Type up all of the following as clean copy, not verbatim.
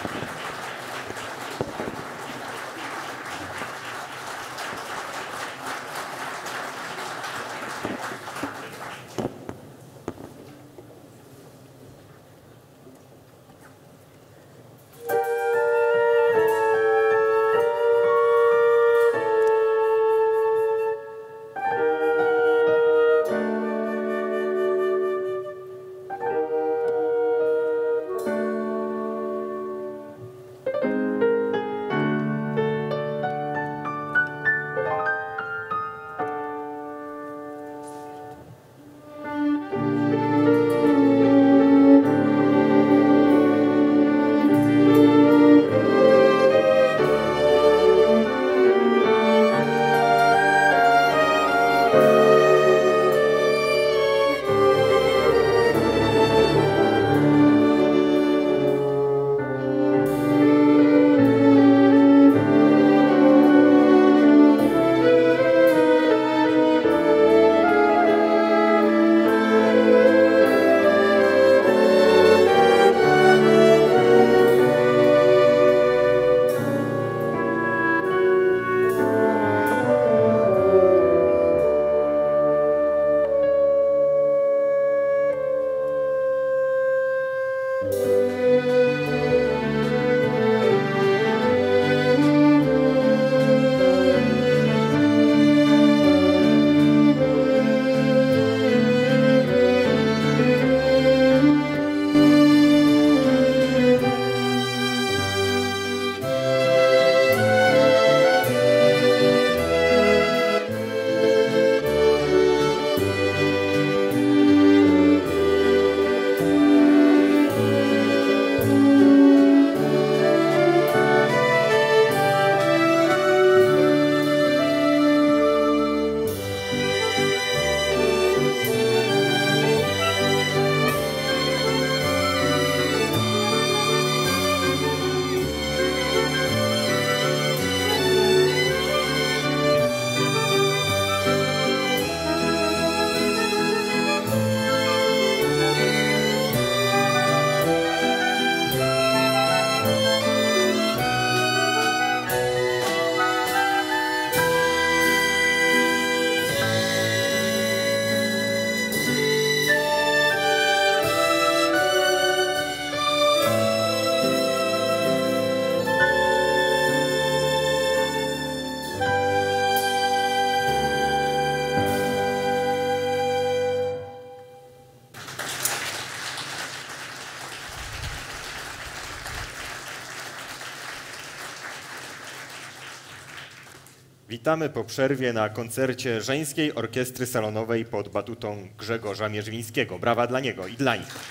Witamy po przerwie na koncercie Żeńskiej Orkiestry Salonowej pod batutą Grzegorza Mierzwińskiego. Brawa dla niego i dla nich.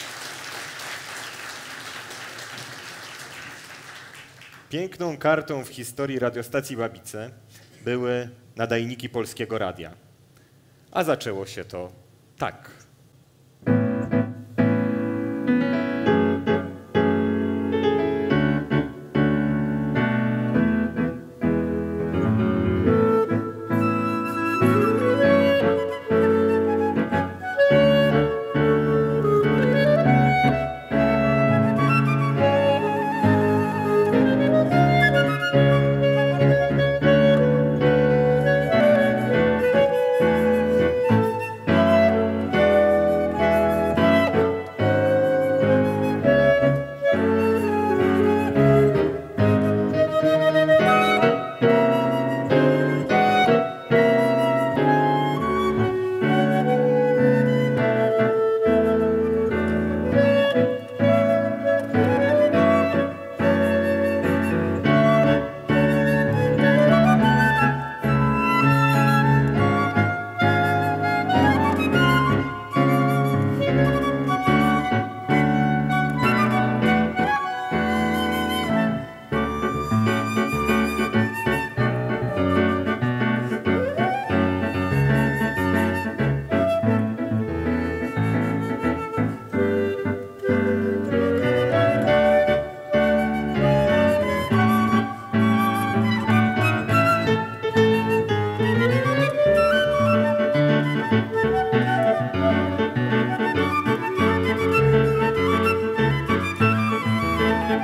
Piękną kartą w historii radiostacji Babice były nadajniki Polskiego Radia. A zaczęło się to tak.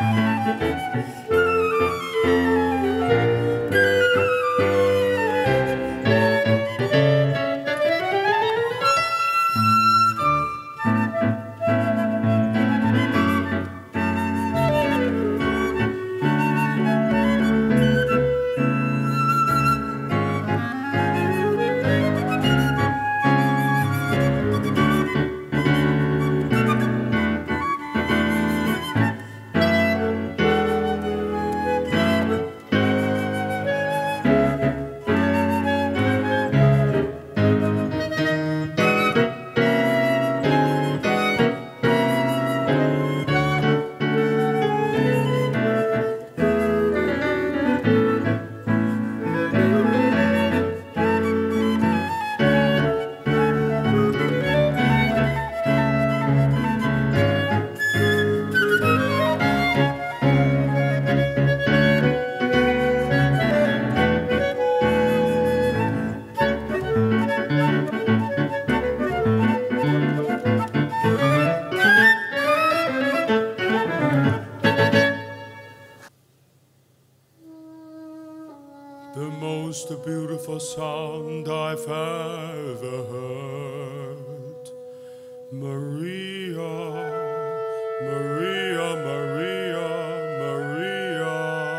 The most beautiful sound I've ever heard. Maria, Maria, Maria, Maria.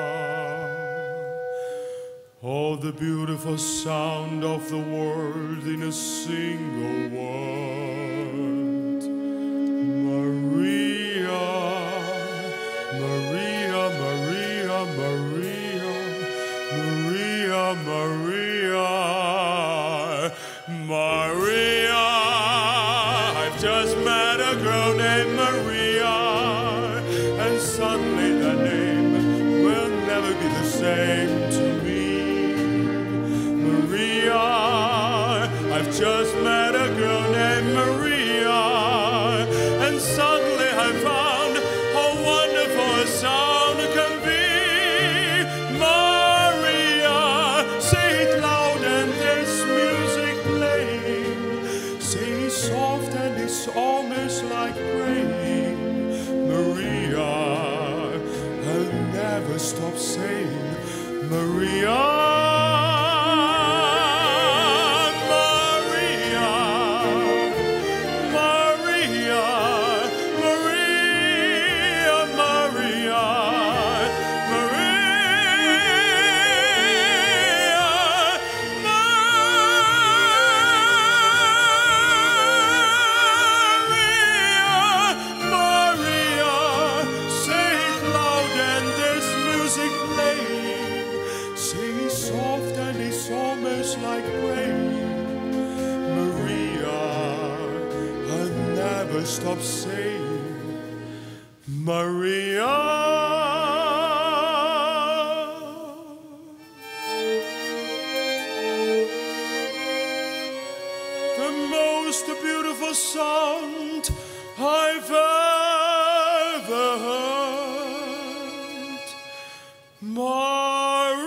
Oh, the beautiful sound of the world in a single word. Maria, Maria, Maria, Maria. Maria, Maria, Maria, I've just met a girl named Maria, and suddenly that name will never be the same to me. Maria, I've just met a girl named Maria, and suddenly I found how wonderful a sound can be. It's almost like praying. Maria, I'll never stop saying Maria. Like rain, Maria, I'll never stop saying Maria. The most beautiful sound I've ever heard. Maria.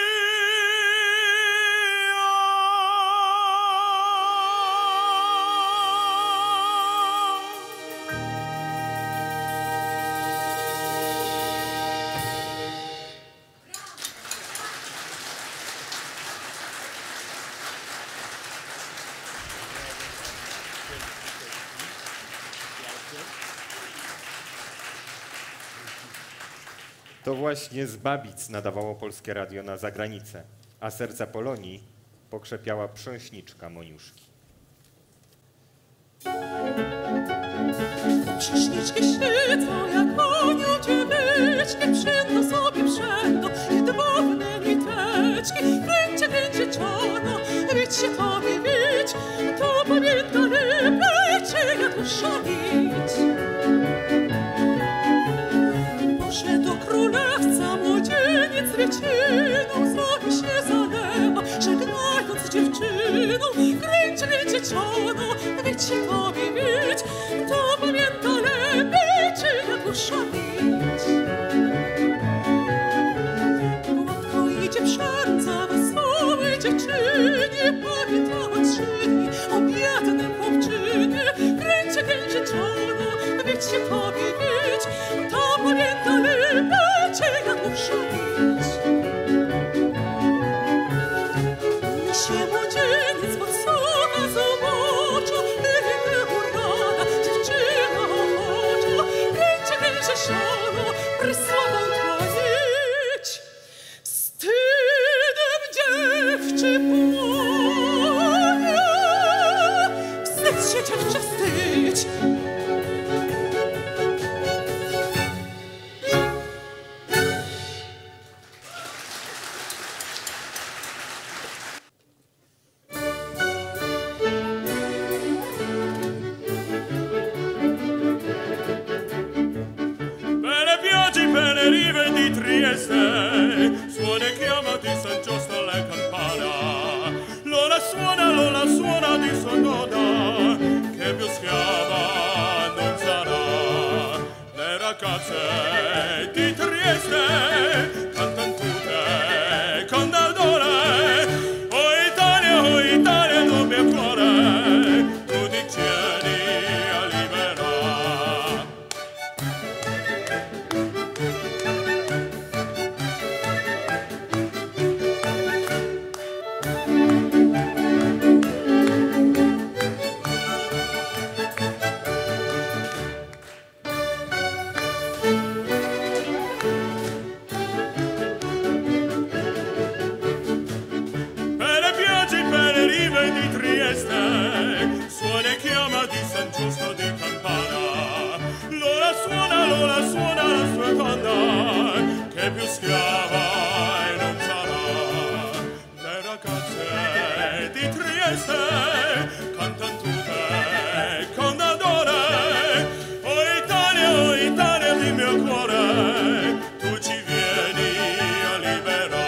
To właśnie z Babic nadawało Polskie Radio na zagranicę, a serca Polonii pokrzepiała prząśniczka Moniuszki. Prząśniczki siedzą jak koniu dziewyczki, przyndo sobie przędą i drobne niteczki. Kręcie, kręcie czarno, wić się tobie wić, to pamięta lepiej, czyja dusza bić. Do królewca młodzieniec wieciną znowu się zalewa, żegnając dziewczyną. Kręcie, kręcie czarno, wić się tobie wić, to pamięta lepiej, czyja dusza bić. Gładko idzie przędza wesołej dziewczynie, pamiętała trzyni o biednym chłopczynie. Kręcie, kręcie czarno, wić się tobie wić, to pamięta lepiej. prysławą tłonić. Wstydem dziewczy płonie, wstydź się, dziewczę, wstydź. Suona e chiama di San Giusto la campana, Lola suona di sonnoda, che più schiava non sarà. Le ragazze di Trieste cantan tutte con ardore, o Italia, non mio cuore, tu ti tieni a liberare. Suona e chiama di San Giusto di Campana, Lola suona la sua donna, che più schiava e non sarà. Le ragazze di Trieste cantan tutte con ardore, o Italia di mio cuore, tu ci vieni a liberare.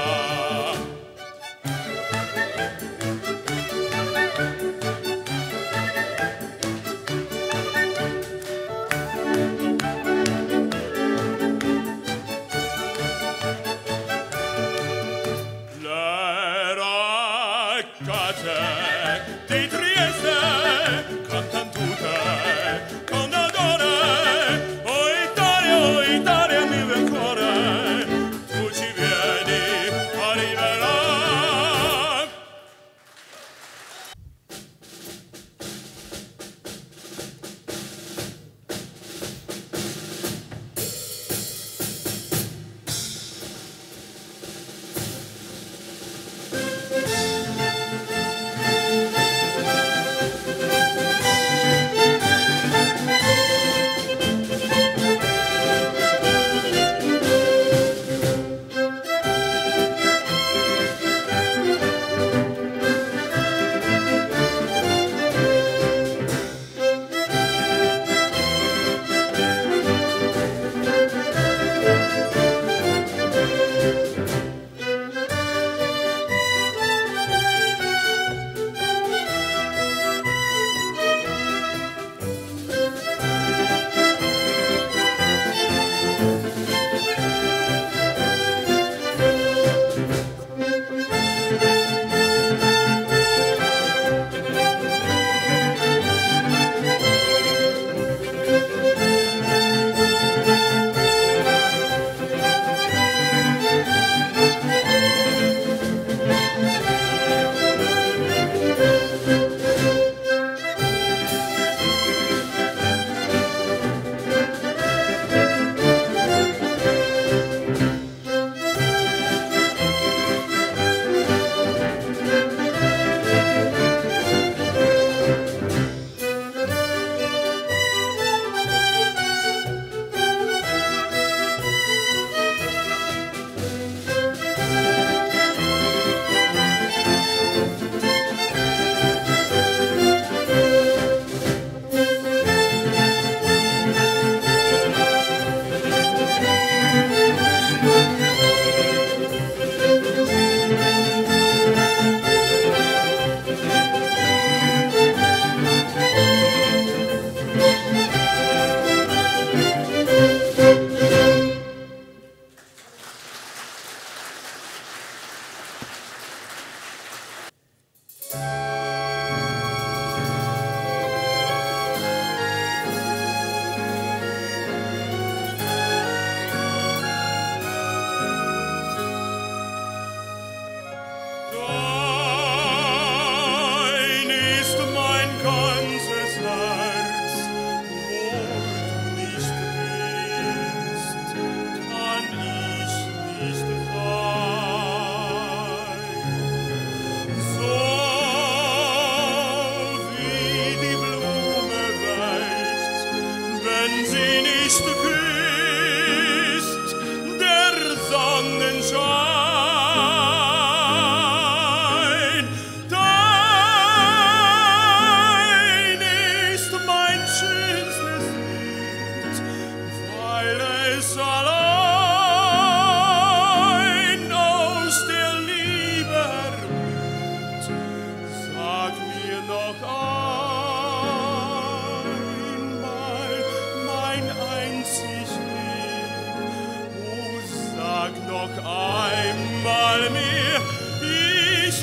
noch einmal mir, ich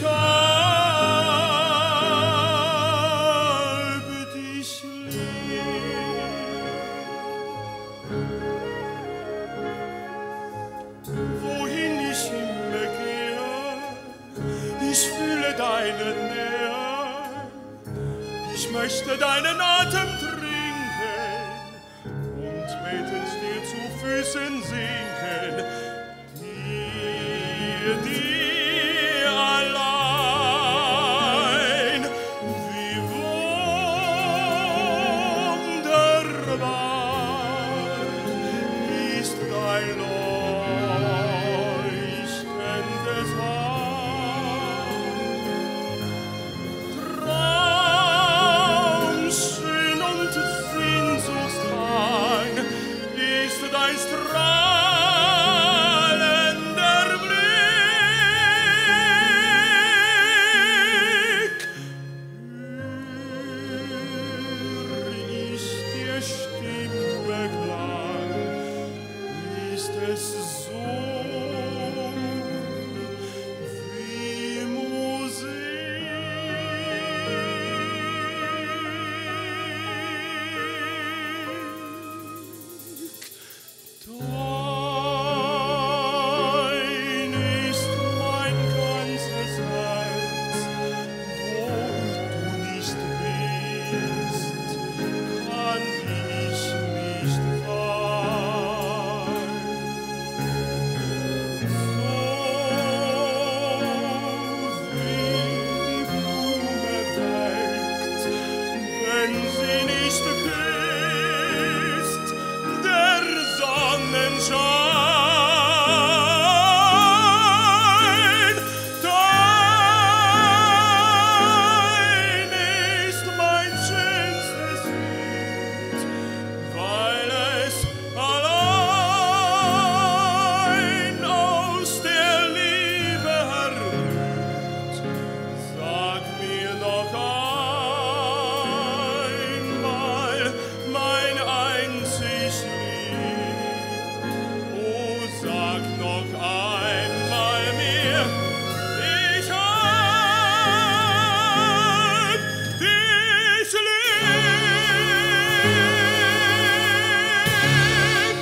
habe dich lieb. Wohin ich immer gehe, ich fühle deine Nähe, ich möchte deinen Atem trinken und betend dir zu Füßen sinken, dir allein, wie wunderbar ist dein leuchtendes Haar. Traumschön und sehnsuchtsrein ist dein strahlender Blick. Hör ich dir Stimme klang, ist es so wie Musik. Dein ist mein ganzes Herz, wo du nicht bist, kann ich nicht sein. So wie die Blume welkt, wenn sie nicht küsst, der Sonnenschein. Dein ist mein schönstes Lied, weil es allein aus der Liebe herrührt. Sag mir noch einmal, mein einzig Lieb. Oh, sag noch einmal mir, ich hab dich lieb.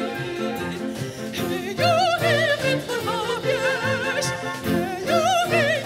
Hey,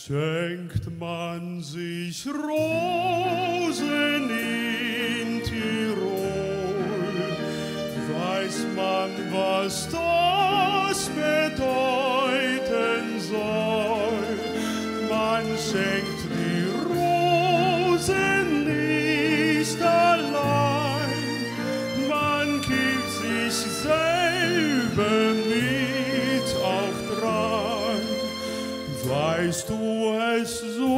Schenkt man sich Rosen in Tirol, weiß man, was das bedeuten soll. Man schenkt die Rosen nicht allein, man gibt sich selber mit auch dran. Weißt du es so,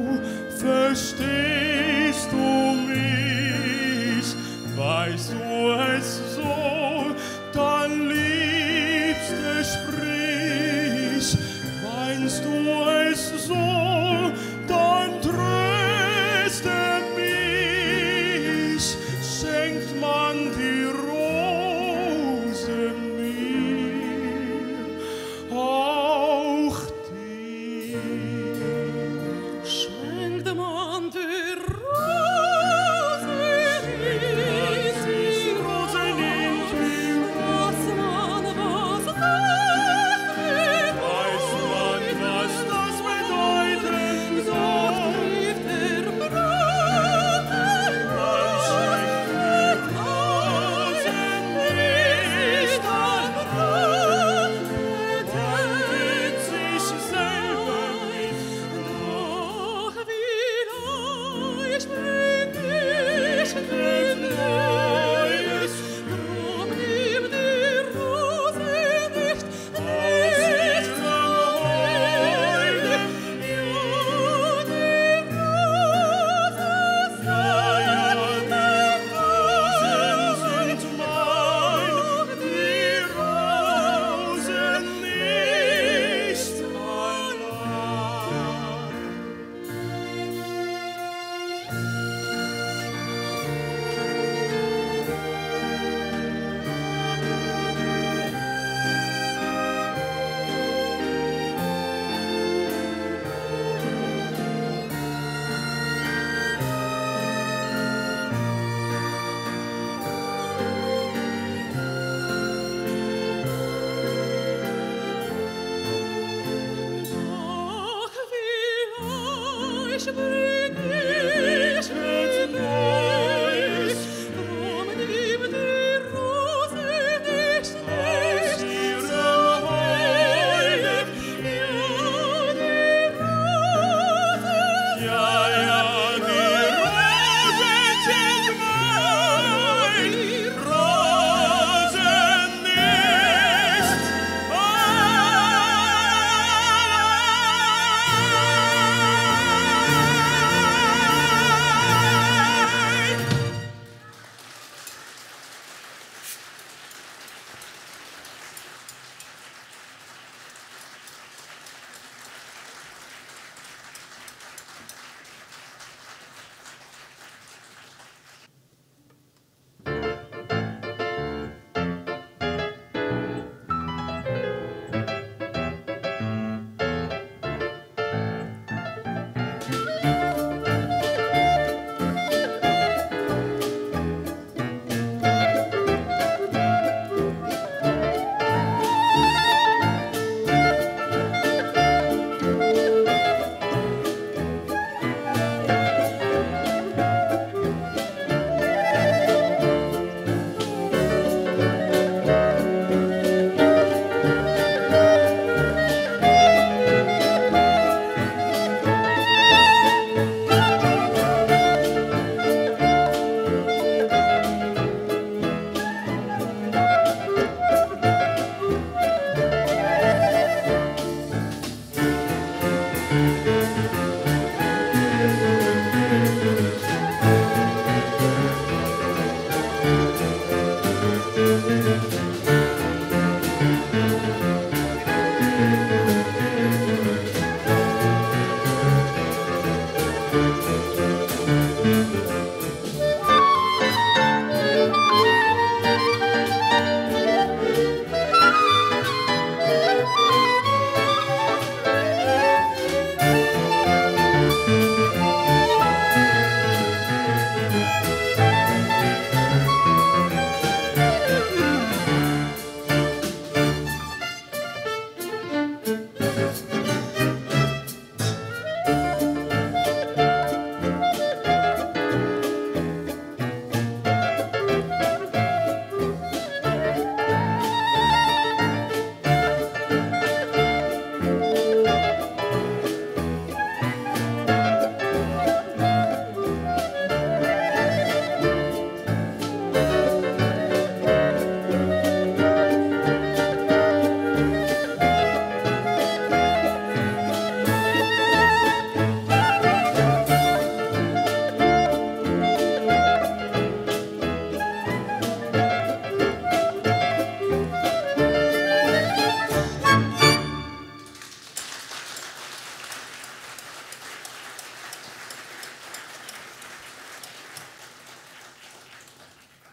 verstehst du mich? Weißt du es so, dann Liebste sprich. Meinst du es so, dann tröste mich. Schenkt man die Rose mir auch dir. Schenkt man die Rose mir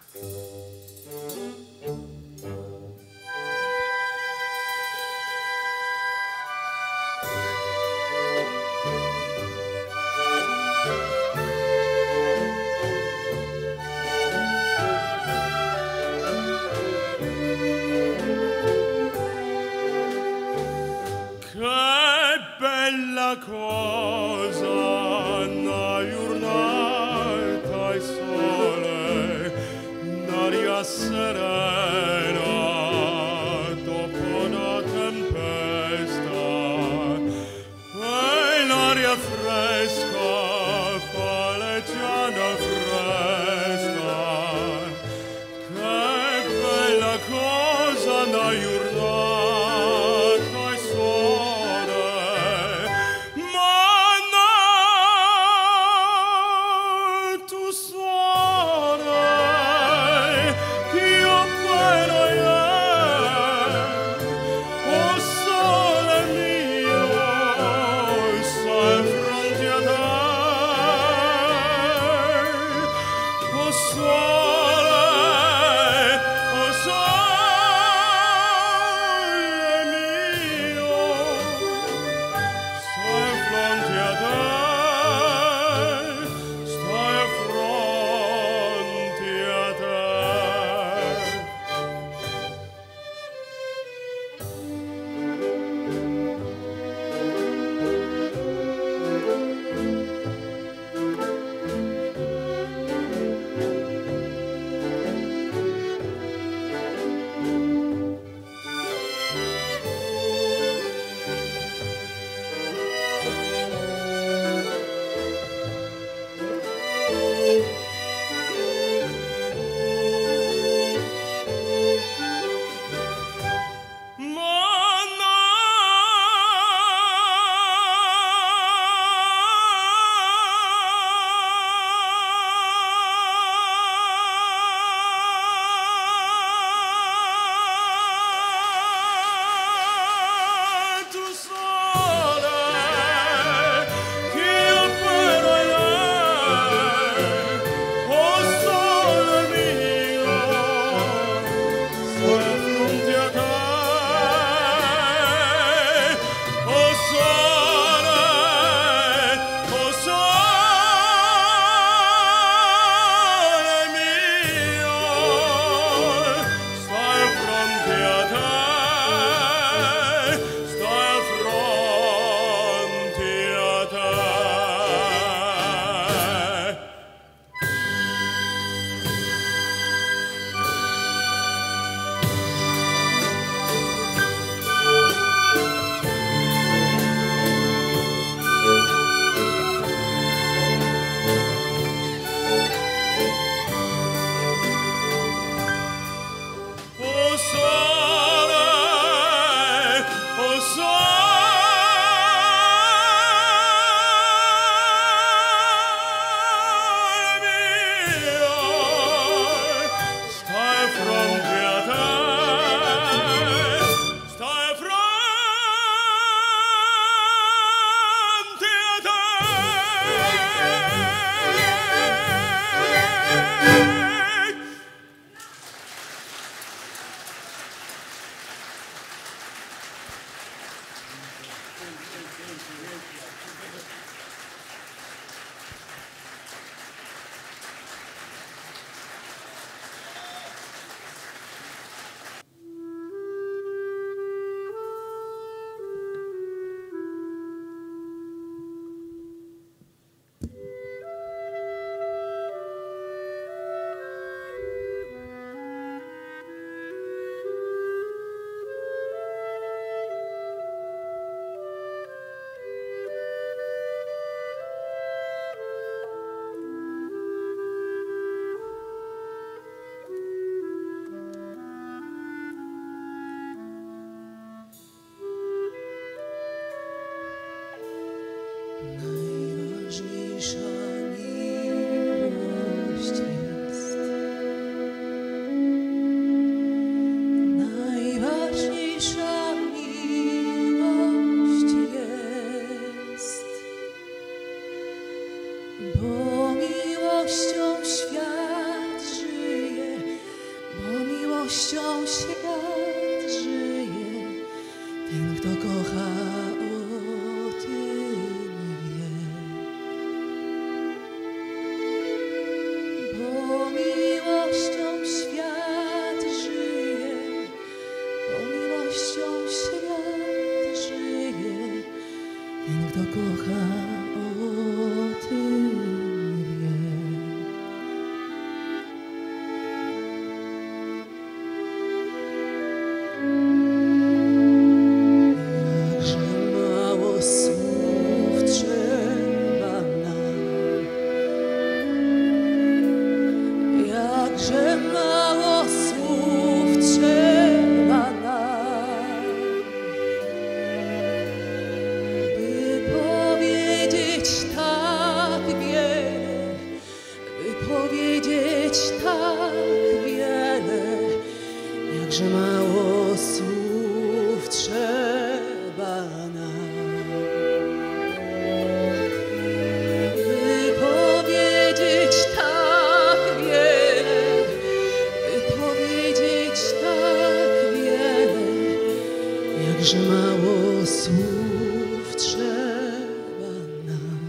Bella cosa na giornata e sole, d'aria serena dopo una tempesta, e l'aria fresca, paleggiana fresca, che bella cosa na giornata e sole. Tu suore, che io miłością świat żyje, ten, kto kocha, o tym wie. Bo miłością świat żyje, bo miłością świat żyje, ten, kto kocha, o tym wie. Że mało słów trzeba nam, by powiedzieć tak wiele, by powiedzieć tak wiele, jakże mało słów trzeba nam.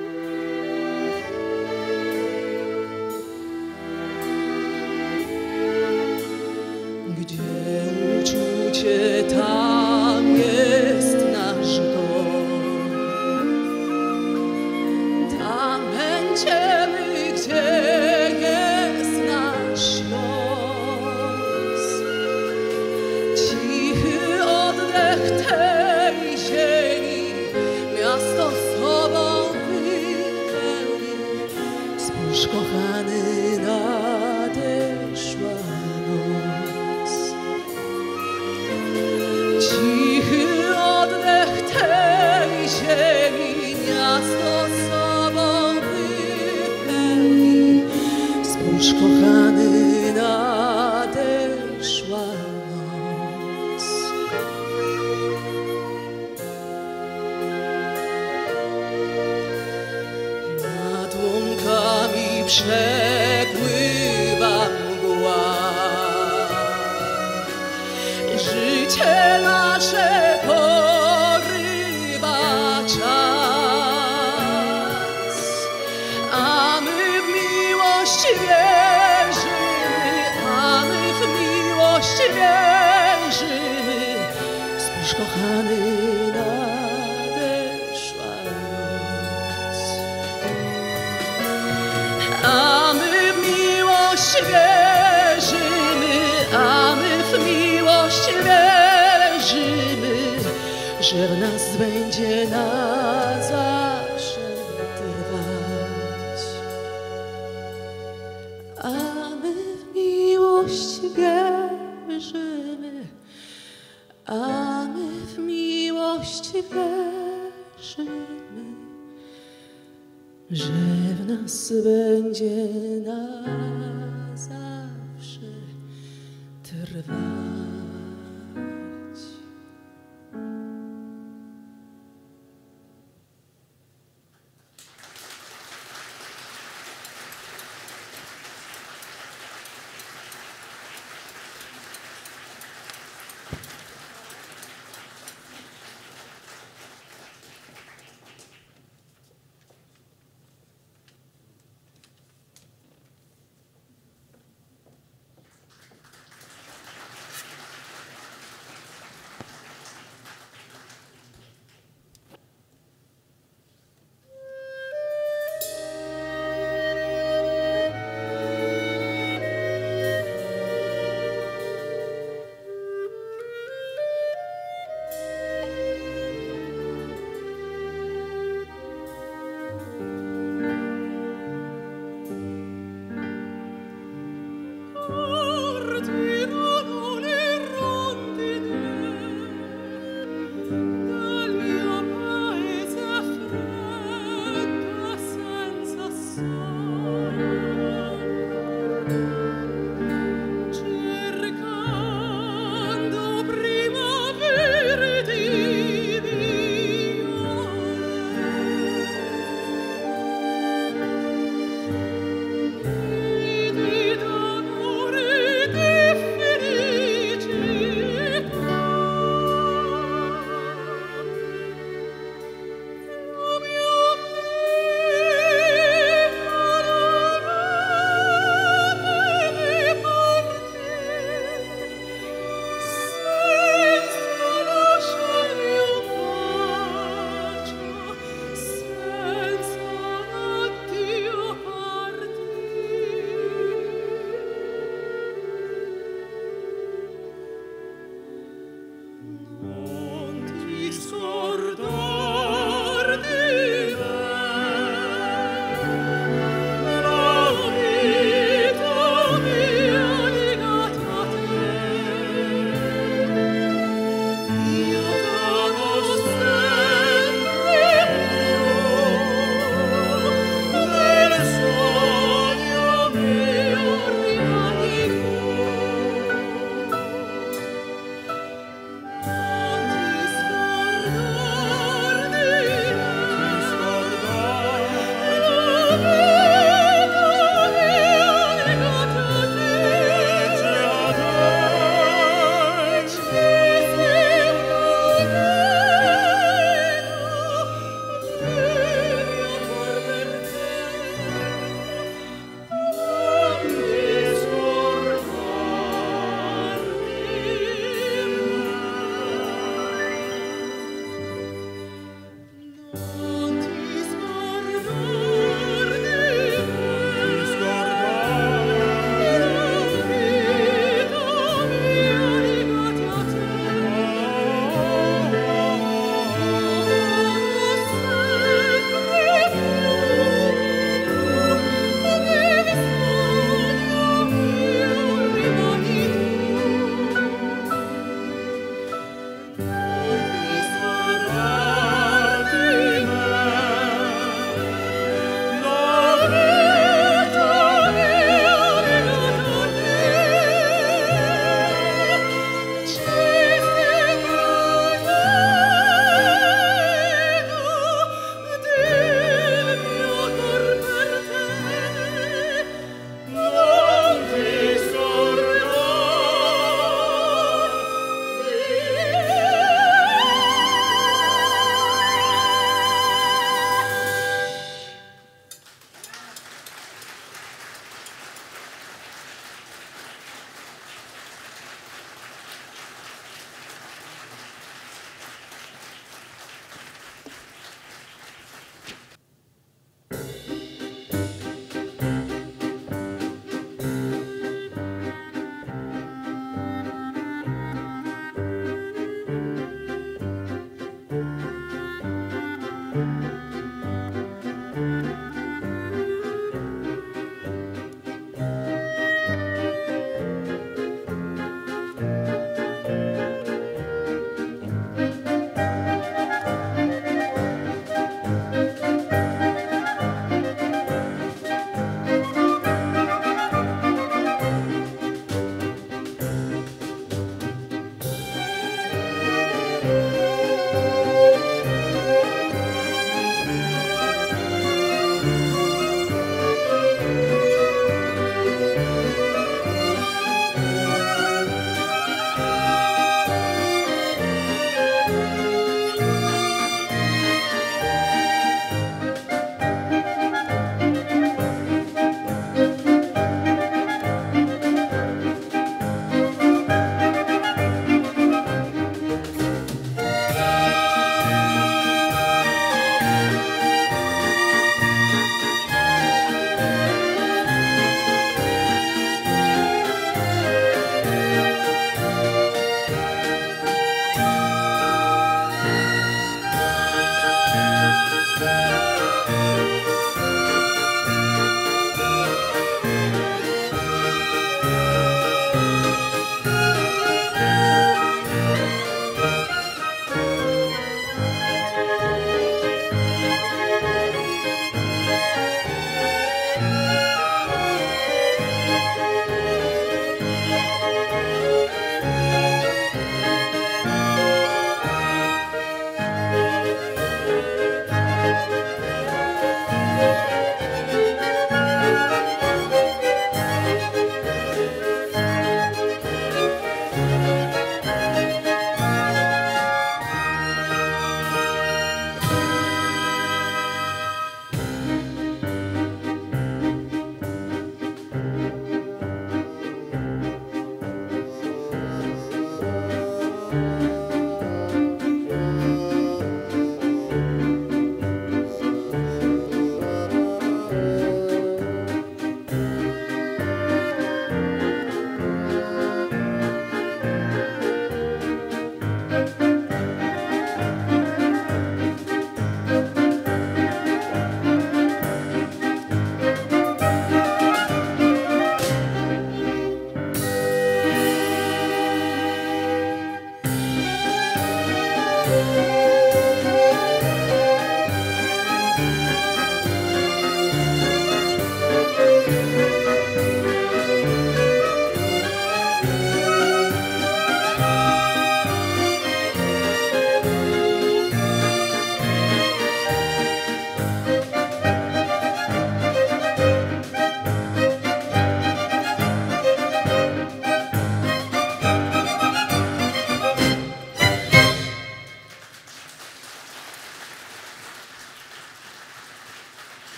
Gdzie uczucie, tam jest nasz dom. Tam będziemy, gdzie jest nasz los. Cichy oddech tej ziemi miasto sobą wypełni. Spójrz, kochany, nadeszła noc. Cichy oddech tej ziemi miasto sobą wypełni. Spójrz, kochany, nadeszła noc. Nad łąkami przepływa mgła. Życie nasze porywa czas, a my w miłość wierzymy, a my w miłość wierzymy. Spójrz, kochany, nadeszła noc, a my w miłość wierzymy, a my w miłość wierzymy, że w nas będzie na zawsze trwać. A my w miłość wierzymy, a my w miłość wierzymy, że w nas będzie na zawsze trwać.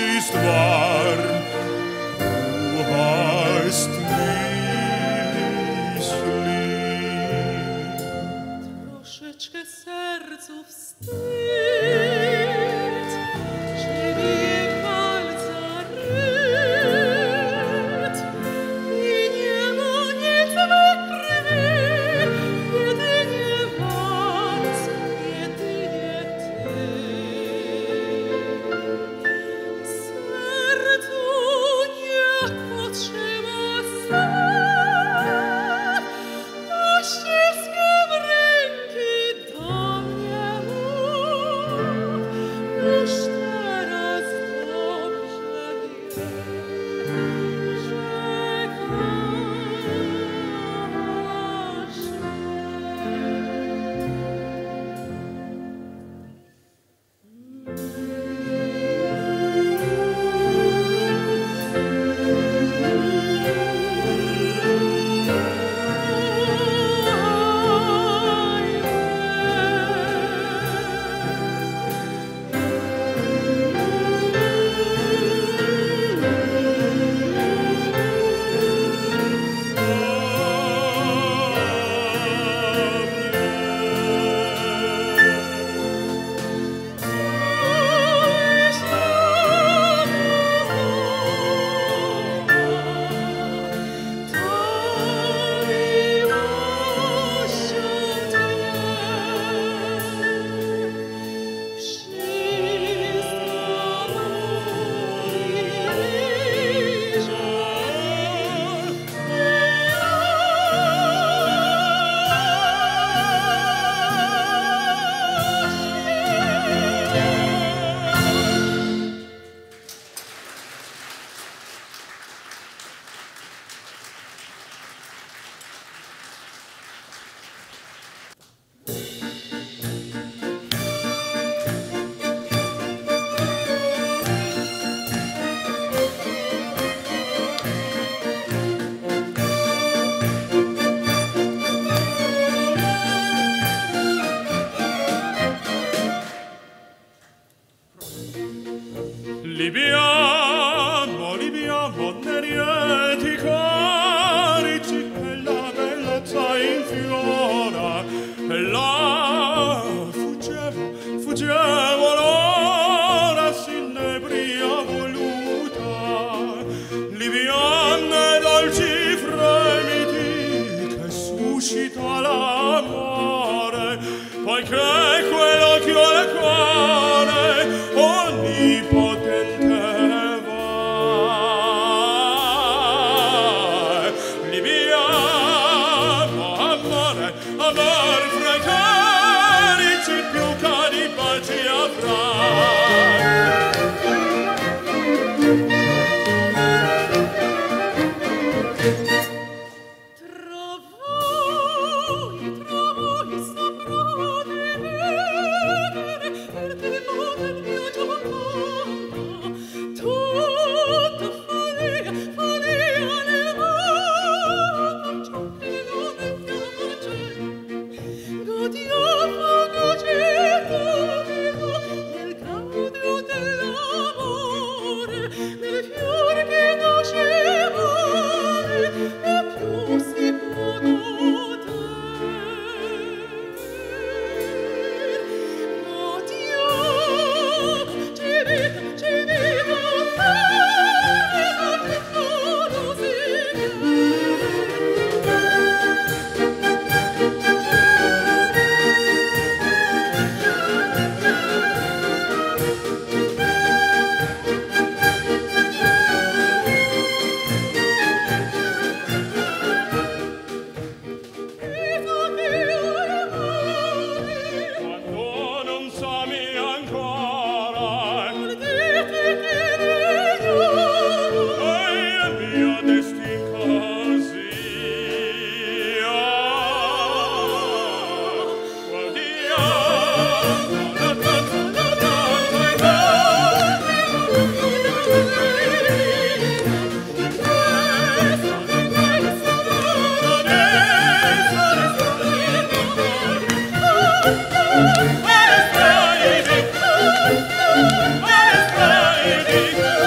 ist wahr, du hast mich lieb. Troszeczkę sercu wstyd, żywi walca ryt i nie ma nic we krwi, jedynie walc, jedynie ty. Sercu nie potrzeba słów, a ściskiem ręki do mnie mów. Już teraz dobrze wiem, że kochasz Libiamo, libiamo negli eti carici e la bellezza infiora e là fuggevo l'ora s'inebria voluta liviane dolci fremiti che suscita l'amore poiché quell'occhio del cuore onnipotente va. Libiamo, amore, amor fra i carici più cari baci avrai. Tra voi saprò di vedere il tempo del mio giovane mondo. Tutta follia, follia nel mondo, ciò che non è piace. Godiamo, godiamo nel gaudio dell'amore, nel fiore che nasce amore, e più si può Bye.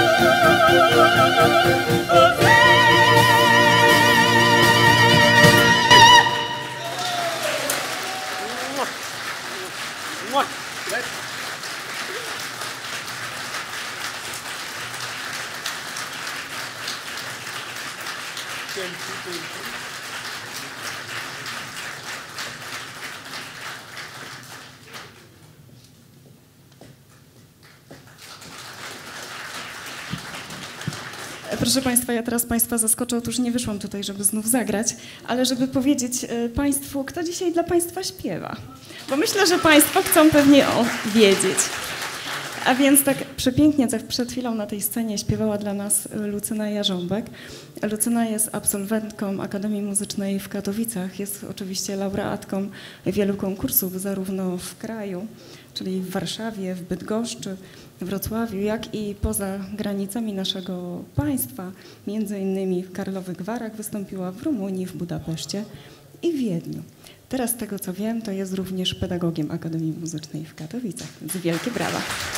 Proszę Państwa, ja teraz Państwa zaskoczę. Otóż nie wyszłam tutaj, żeby znów zagrać, ale żeby powiedzieć Państwu, kto dzisiaj dla Państwa śpiewa. Bo myślę, że Państwo chcą pewnie wiedzieć. A więc tak przepięknie, jak przed chwilą na tej scenie śpiewała dla nas Lucyna Jarząbek. Lucyna jest absolwentką Akademii Muzycznej w Katowicach. Jest oczywiście laureatką wielu konkursów, zarówno w kraju, czyli w Warszawie, w Bydgoszczy, w Wrocławiu, jak i poza granicami naszego państwa. Między innymi w Karlowych Warach wystąpiła, w Rumunii, w Budapeszcie i w Wiedniu. Teraz z tego co wiem, to jest również pedagogiem Akademii Muzycznej w Katowicach, więc wielkie brawa.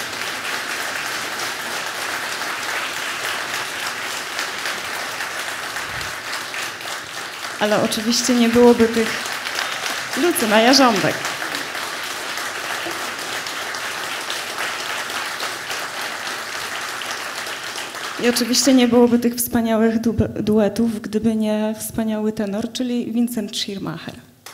Ale oczywiście nie byłoby tych Lucyna Jarząbek. I oczywiście nie byłoby tych wspaniałych duetów, gdyby nie wspaniały tenor, czyli Vincent Schirmacher.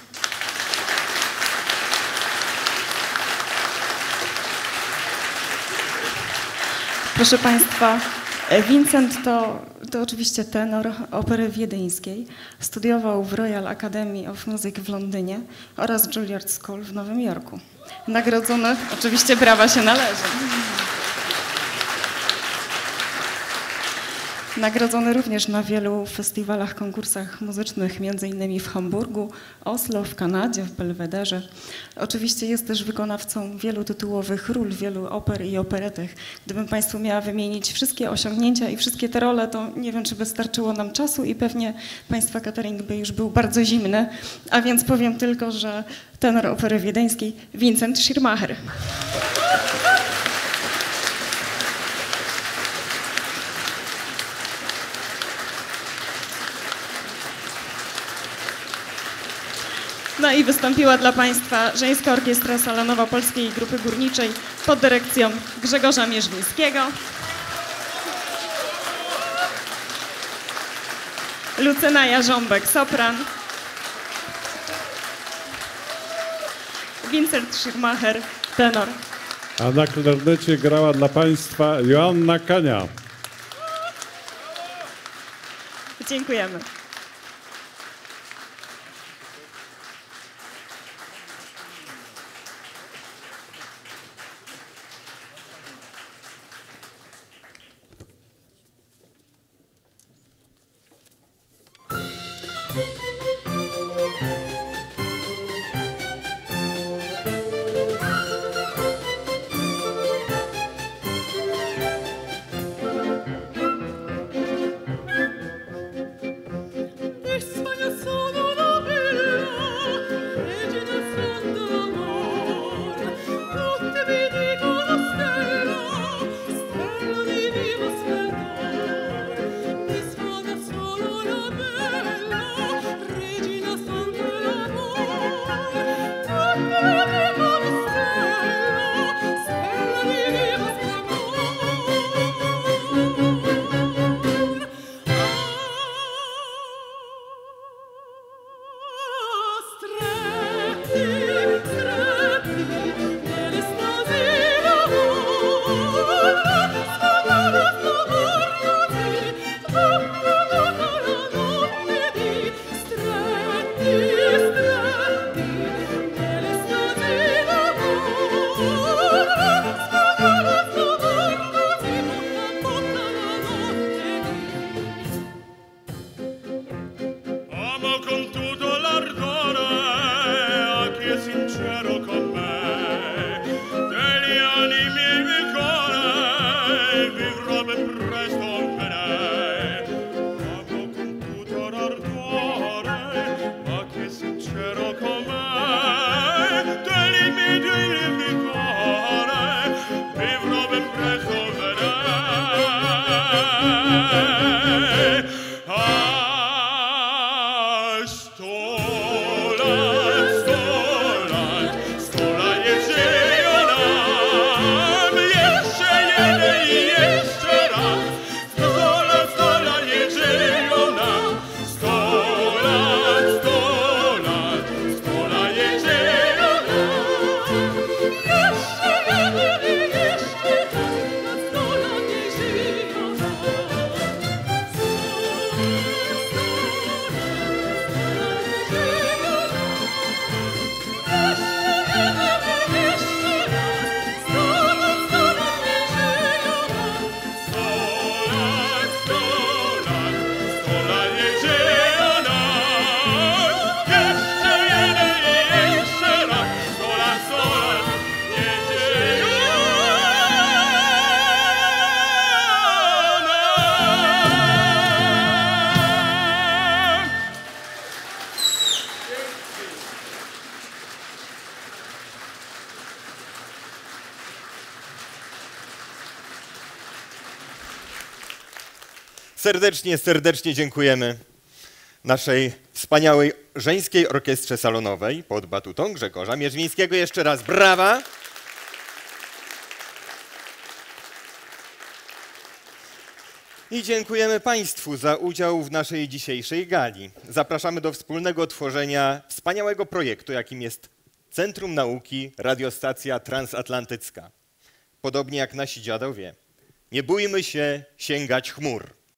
Proszę Państwa, Vincent to oczywiście tenor opery wiedeńskiej. Studiował w Royal Academy of Music w Londynie oraz Juilliard School w Nowym Jorku. Nagrodzony, oczywiście brawa się należy. Nagrodzony również na wielu festiwalach, konkursach muzycznych, między innymi w Hamburgu, Oslo, w Kanadzie, w Belwederze. Oczywiście jest też wykonawcą wielu tytułowych ról, wielu oper i operetek. Gdybym Państwu miała wymienić wszystkie osiągnięcia i wszystkie te role, to nie wiem, czy by starczyło nam czasu i pewnie Państwa catering by już był bardzo zimny. A więc powiem tylko, że tenor opery wiedeńskiej Vincent Schirmacher. No i wystąpiła dla Państwa Żeńska Orkiestra Salonowa Polskiej Grupy Górniczej pod dyrekcją Grzegorza Mierzwińskiego. Lucyna Jarząbek, sopran. Vincent Schirmacher, tenor. A na klarnecie grała dla Państwa Joanna Kania. Dziękujemy. Serdecznie dziękujemy naszej wspaniałej żeńskiej orkiestrze salonowej pod batutą Grzegorza Mierzwińskiego. Jeszcze raz brawa. I dziękujemy Państwu za udział w naszej dzisiejszej gali. Zapraszamy do wspólnego tworzenia wspaniałego projektu, jakim jest Centrum Nauki Radiostacja Transatlantycka. Podobnie jak nasi dziadowie, nie bójmy się sięgać chmur.